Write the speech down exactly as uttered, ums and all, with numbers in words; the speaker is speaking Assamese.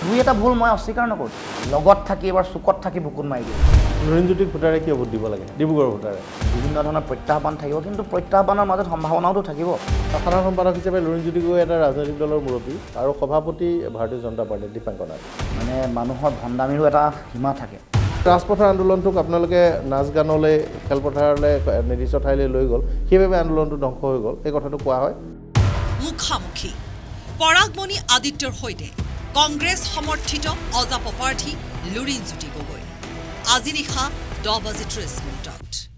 দুই এটা ভুল মই অস্বীকাৰ নকৰোঁ লগত থাকি এবাৰ চুকত থাকি বুকুত মাৰি দিওঁ লুৰিণজ্যোতিক ভোটাৰে কিয় ভোট দিব লাগে ডিব্ৰুগড়ৰ ভোটাৰে বিভিন্ন ধৰণৰ প্ৰত্যাহ্বান থাকিব কিন্তু প্ৰত্যাহ্বানৰ মাজত সম্ভাৱনাওতো থাকিব সাধাৰণ সম্পাদক হিচাপে লুৰিণজ্যোতি গগৈ এটা ৰাজনৈতিক দলৰ মুৰব্বী আৰু সভাপতি ভাৰতীয় জনতা পাৰ্টীৰ দীপাংকৰ নাথ মানে মানুহৰ ভণ্ডামিৰো এটা সীমা থাকে ৰাজপথৰ আন্দোলনটোক আপোনালোকে নাচ গানলৈ খেলপথাৰলৈ নিৰ্দিষ্ট ঠাইলৈ লৈ গ'ল সেইবাবে আন্দোলনটো ধ্বংস হৈ গ'ল এই কথাটো কোৱা হয় মুখামুখি পৰাগমণি আদিত্যৰ সৈতে কংগ্ৰেছ সমৰ্থিত অজাপ প্ৰাৰ্থী লুৰিণজ্যোতি গগৈ আজি নিশা দহ বাজি ত্ৰিছ মিনিটত